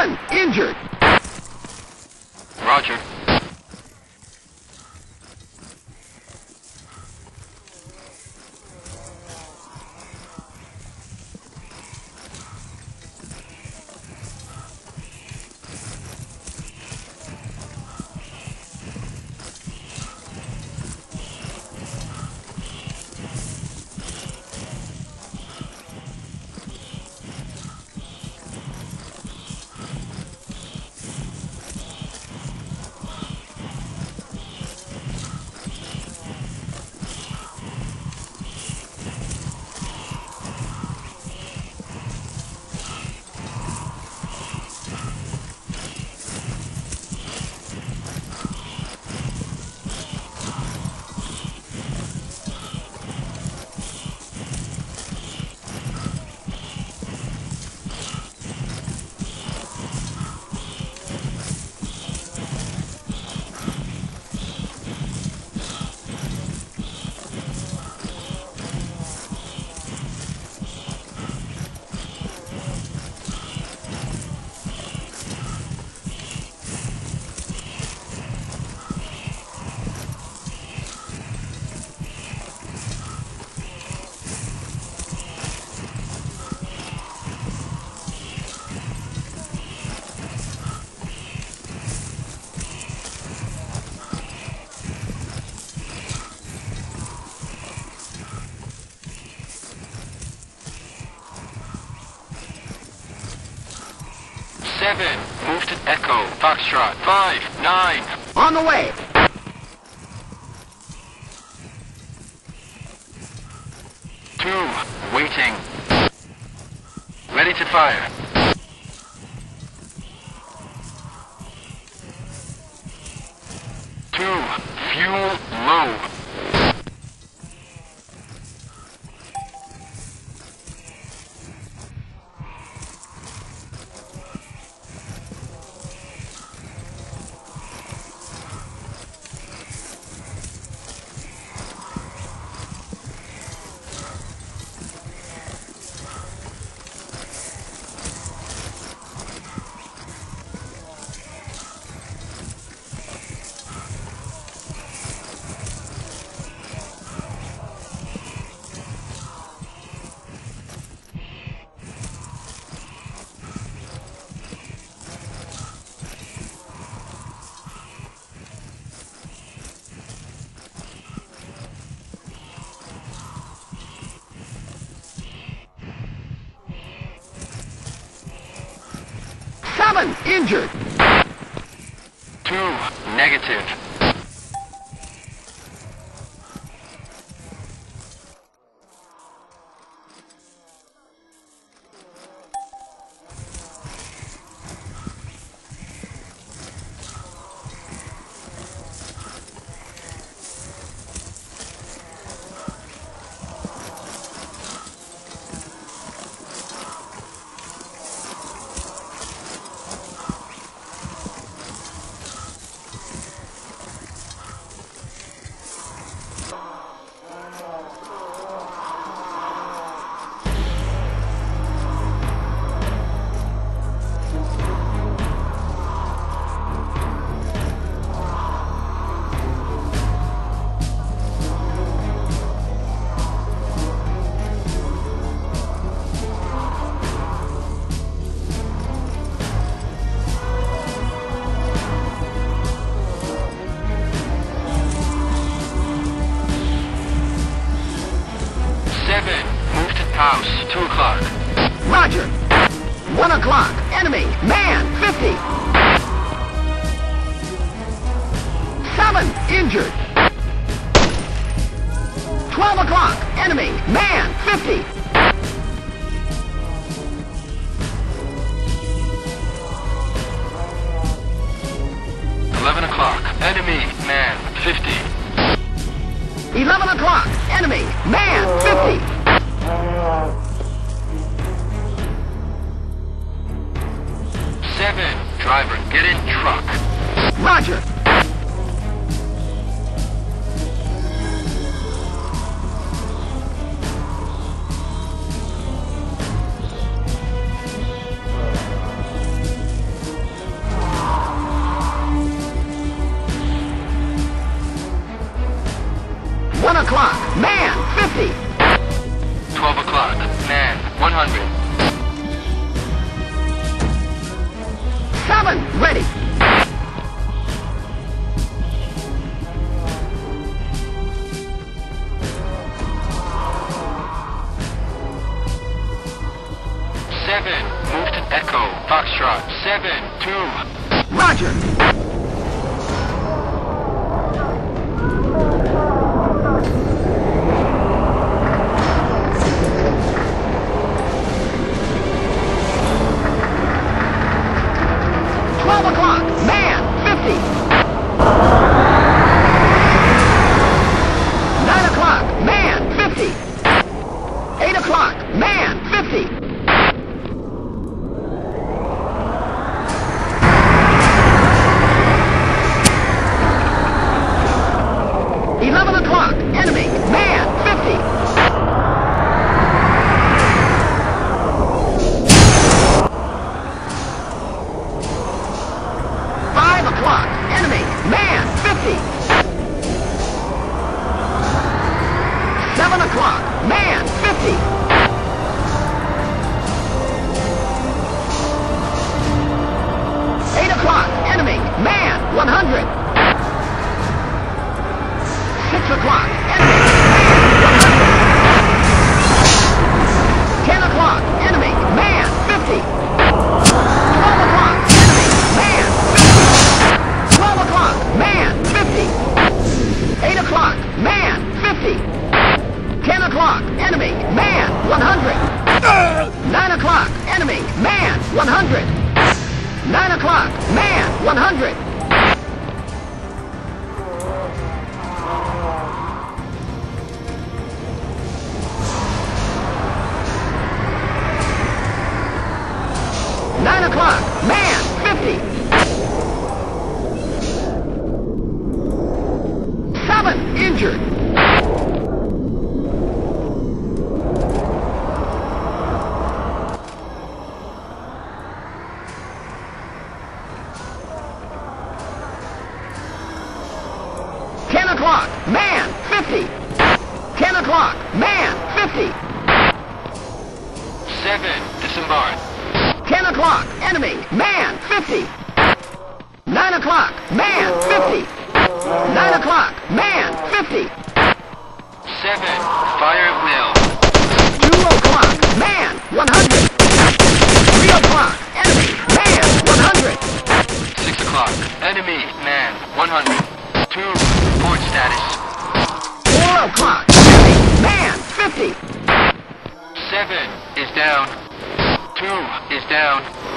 7 injured. Roger. Seven, move to Echo, Foxtrot, 5, 9. On the way. Two, waiting. Ready to fire. Two, fuel low. Injured. Two, negative. House, 2 o'clock. Roger. 1 o'clock. Enemy. Man, 50. 7 injured. 12 o'clock. Enemy. Man, 50. 11 o'clock. Enemy. Man, 50. 11 o'clock. Enemy. Man, 50. 7. Driver, get in truck. Roger. 1 o'clock, man, 50. 12 o'clock, man, 100. 7, ready. 7, move to Echo, Foxtrot, 7, 2. Roger. 12 o'clock, man, 50. 9 o'clock, man, 50. 8 o'clock, man, 50. 11 o'clock, enemy, man, 50. 5 o'clock, enemy, man, 50. 7 o'clock, man, 50. 8 o'clock, enemy, man, 100. 6 o'clock, enemy, man, 100. 10 o'clock, enemy, man, 50. 12 o'clock, enemy, man, 50. 12 o'clock, man, 50. 8 o'clock, man, 50. 10 o'clock, enemy, man, 100. 9 o'clock, enemy, man, 100. 9 o'clock, man, 100. 9 o'clock, man, 50. 7, injured. 10 o'clock, man, 50. 10 o'clock, man, 50. 7, disembark. 10 o'clock, enemy, man, 50. 9 o'clock, man, 50. 9 o'clock, man, 50. 7, fire at will. 2 o'clock, man, 100. 3 o'clock, enemy, man, 100. 6 o'clock, enemy, man, 100. 2, port status. 4 o'clock, enemy, man, 50. 7 is down. 2 is down.